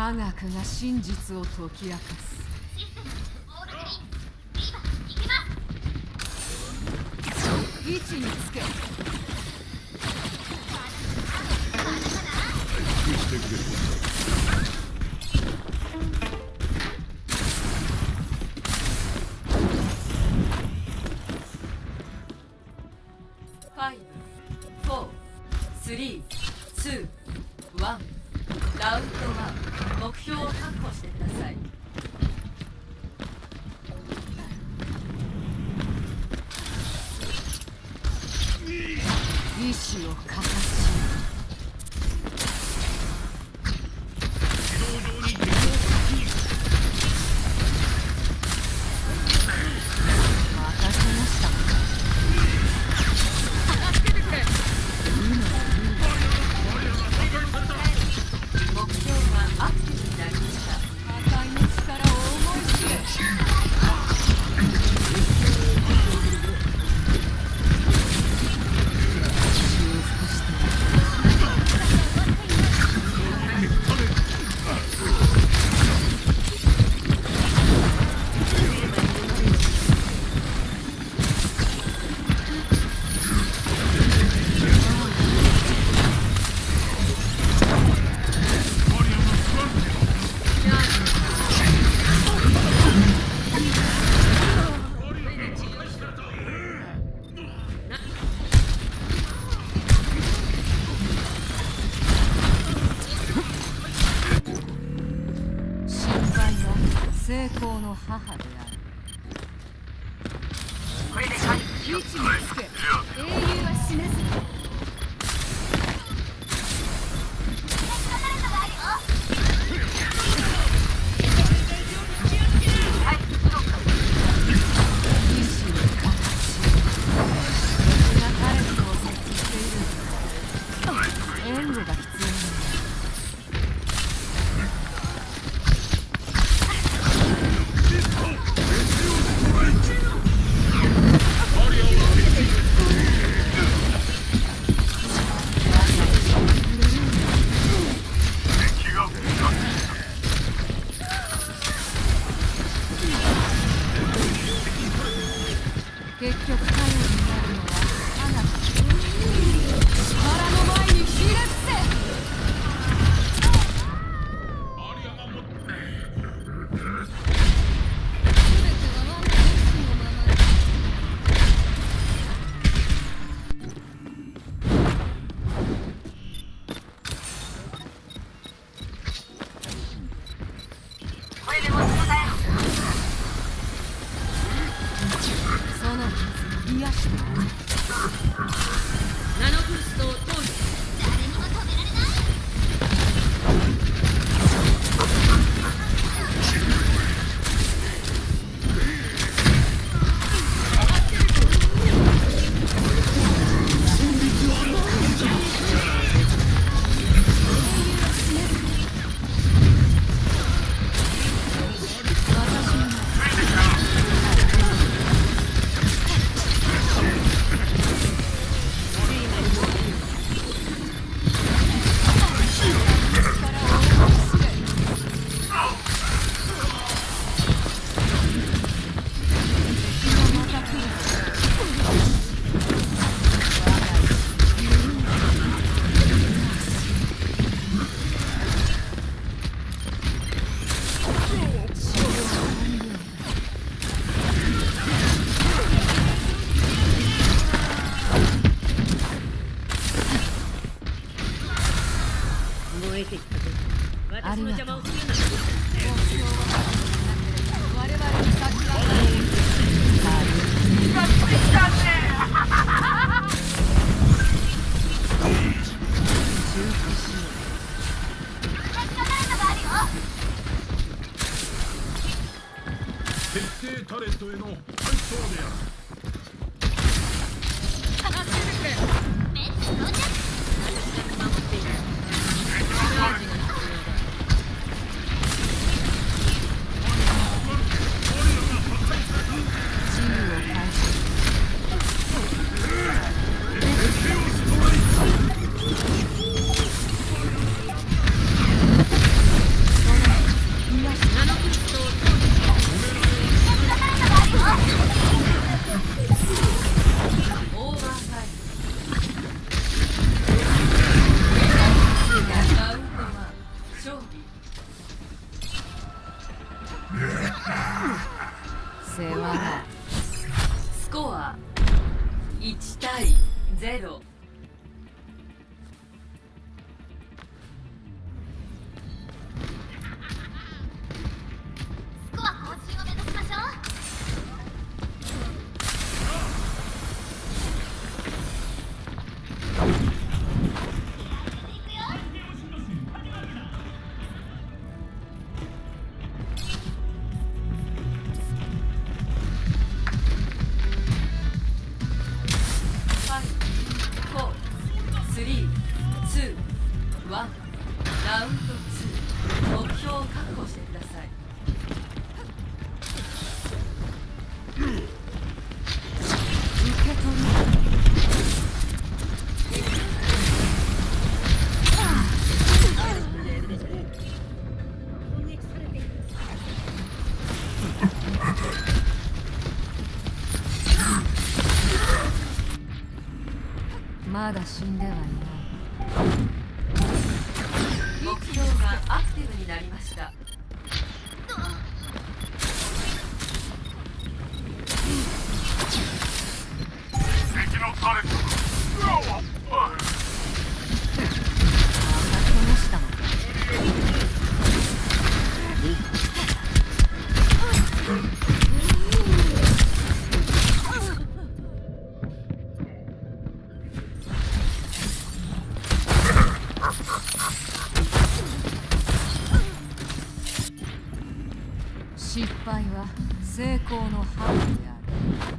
科学が真実を解き明かす。 システムオールグリーンリーバー行けます。 位置につけ。 してくれる。 5、4、3、2、1。ラウンド1、目標を確保してください。意志を形し。成功の母である。 これで完了。 位置につけ。英雄は死なず。意志の形。僕が彼女を設置している。援護が必要なの。結局頼りになるのはあなた。力の前にひれ伏せ。 これでも答えろ。 癒してナノブーストを投入。 誰にも止められない。 ありがとう。我々に先が徹底タレットへの配送である。 そのワンラウンド2目標を確保してください。受け取る。まだ死んではいない。目標がアクティブになりました。 敵のタレットが失敗は成功のハードである。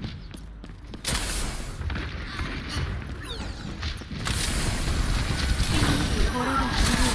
これが治療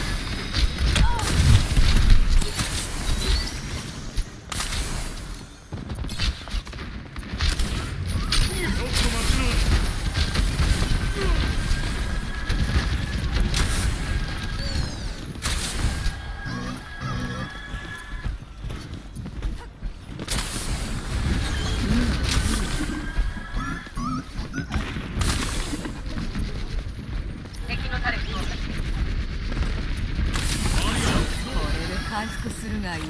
回復するがいい。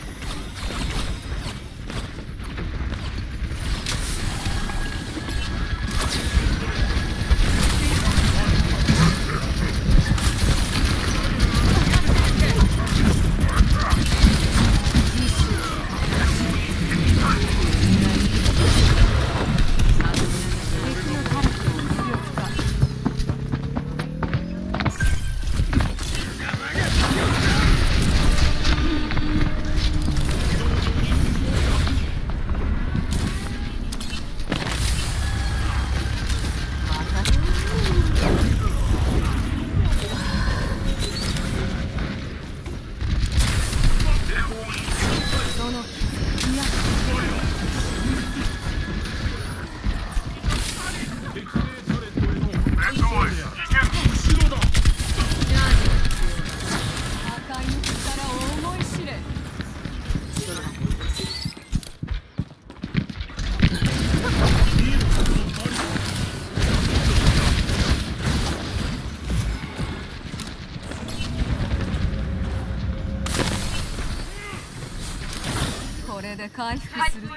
これで回復すると。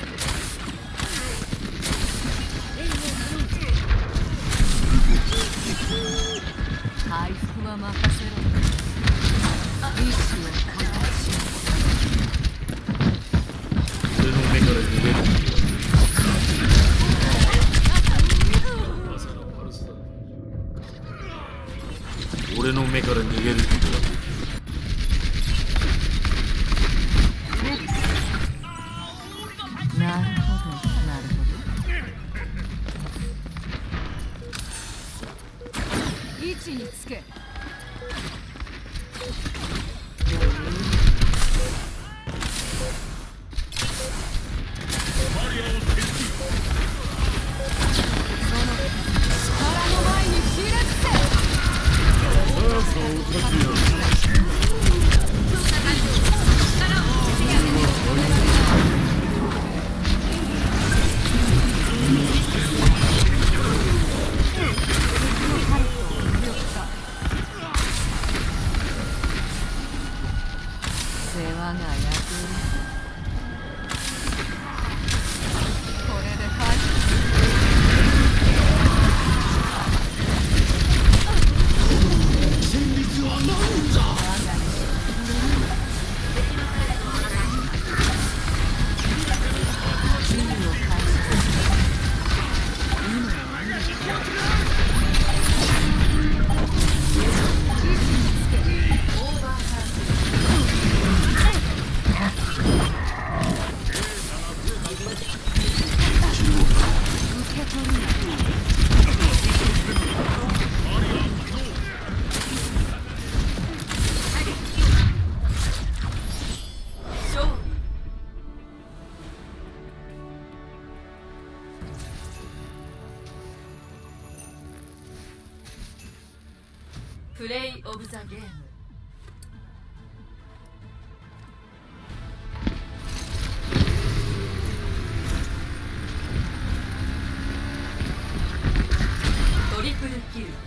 回復は任せろ。意志を形しろ。 俺の目から逃げる。まさかパルスだ。俺の目から逃げることだ。 なるほど、なるほど。位置につけ。 バリアを設置。 その力の前にひれ伏せ。 さあさあおかしいよ。 世話が焼ける。これで回復する。 戦慄は何プレイオブザゲーム。トリプルキル。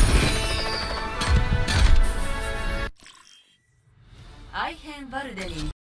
アイヘンバルデに